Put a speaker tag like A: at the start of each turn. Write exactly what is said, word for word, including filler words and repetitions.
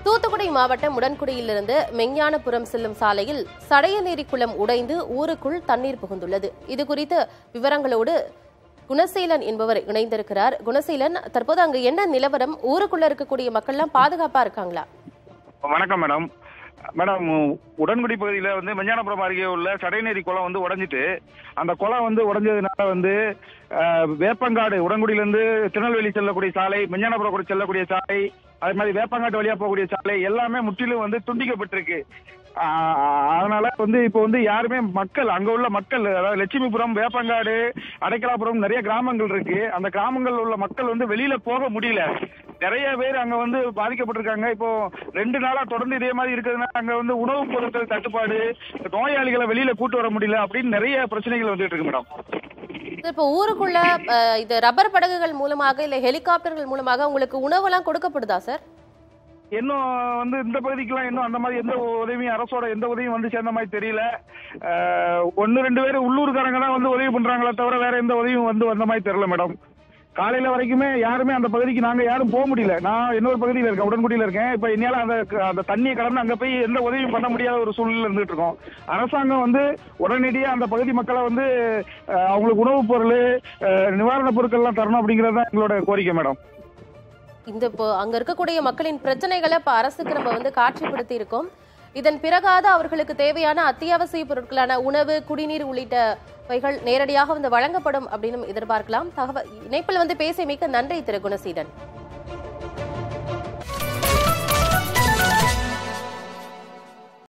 A: தூத்துக்குடி மாவட்டம் உடன்குடியிலிருந்து மெஞ்ஞானபுரம் செல்லும் சாலையில் சடையநேரி குளம் உடைந்து ஊருக்குள் தண்ணீர் புகுந்துள்ளது. இதுகுறித்து விவரங்களோடு குணசீலன் என்பவர் இணைந்திருக்கிறார். குணசீலன், தற்போது அங்கு என்ன நிலவரம்? ஊருக்குள்ள இருக்கக்கூடிய மக்கள் எல்லாம் பாதுகாப்பா இருக்காங்களா?
B: வணக்கம் மேடம். மேடம், உடன்குடி பகுதியில் வந்து மெஞ்ஞானபுரம் அருகே உள்ள சடையநேரி குளம் வந்து உடஞ்சிட்டு, அந்த குளம் வந்து உடஞ்சதுனால வந்து வேப்பங்காடு உடன்குடியிலிருந்து திருநெல்வேலி செல்லக்கூடிய சாலை, மெஞ்ஞானபுரம் கூட செல்லக்கூடிய சாலை, அதே மாதிரி வேப்பங்காட்டு வழியா போகக்கூடிய சாலை எல்லாமே முற்றிலும் வந்து துண்டிக்கப்பட்டிருக்கு. அதனால வந்து இப்போ வந்து யாருமே மக்கள் அங்க உள்ள மக்கள், அதாவது லட்சுமிபுரம், வேப்பங்காடு, அடைக்கலாபுரம் நிறைய கிராமங்கள் இருக்கு. அந்த கிராமங்கள் உள்ள மக்கள் வந்து வெளியில போக முடியல. நிறைய பேர் அங்க வந்து பாதிக்கப்பட்டிருக்காங்க. இப்போ ரெண்டு நாளா தொடர்ந்து இதே மாதிரி இருக்கிறதுனால அங்க வந்து உணவுப் பொருட்கள் தட்டுப்பாடு, நோயாளிகளை வெளியில கூட்டு வர முடியல அப்படின்னு நிறைய பிரச்சனைகள் வந்துட்டு இருக்கு மேடம்.
A: இப்போ ஊருக்குள்ள இது ரப்பர் படகுகள் மூலமாக இல்ல ஹெலிகாப்டர்கள் மூலமாக உங்களுக்கு உணவெல்லாம் கொடுக்கப்படுதா சார்?
B: இன்னும் வந்து இந்த பகுதிக்கெல்லாம் இன்னும் அந்த மாதிரி எந்த உதவியும், அரசோட எந்த உதவியும் வந்து சேர்ந்த மாதிரி தெரியல. ஒன்னு ரெண்டு பேர் உள்ளூர்காரங்க தான் வந்து உதவி பண்றாங்களே தவிர வேற எந்த உதவியும் வந்து வந்த மாதிரி தெரியல மேடம். காலையில வரைக்குமே யாருமே அந்த பகுதிக்கு நாங்க யாரும் போக முடியல. நான் இன்னொரு பகுதியில் இருக்கேன், உடன்குடியில் இருக்கேன். இப்ப என்னால அந்த அந்த தண்ணியை கடந்து அங்க போய் எந்த உதவியும் பண்ண முடியாத ஒரு சூழ்நிலை இருந்துட்டு இருக்கோம். அரசாங்கம் வந்து உடனடியாக அந்த பகுதி மக்களை வந்து அவங்களுக்கு உணவுப் பொருள், நிவாரணப் பொருட்கள் எல்லாம் தரணும் அப்படிங்கறது தான் எங்களோட கோரிக்கை மேடம்.
A: இந்த இப்போ அங்க இருக்கக்கூடிய மக்களின் பிரச்சனைகளை இப்ப அரசுக்கு நம்ம வந்து காட்சிப்படுத்தி இருக்கோம். இதன் பிறகாத அவர்களுக்கு தேவையான அத்தியாவசிய பொருட்களான உணவு, குடிநீர் உள்ளிட்டவைகள் நேரடியாக வந்து வழங்கப்படும் அப்படின்னு எதிர்பார்க்கலாம். தகவல் இணைப்பில் வந்து பேசியமைக்க நன்றி திரு குணசீலன்.